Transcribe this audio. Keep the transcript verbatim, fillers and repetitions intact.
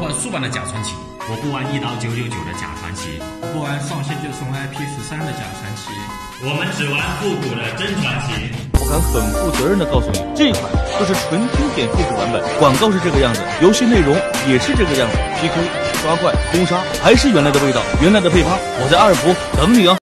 玩速版的假传奇， 我不玩一刀九九九的假传奇， 我不玩上线就送 I P 十三的假传奇， 我们只玩复古的真传奇。 我敢很负责任的告诉你，这款就是纯经典复古版本，广告是这个样子，游戏内容也是这个样子 ，P K、刷怪、攻杀还是原来的味道，原来的配方，我在二服等你啊！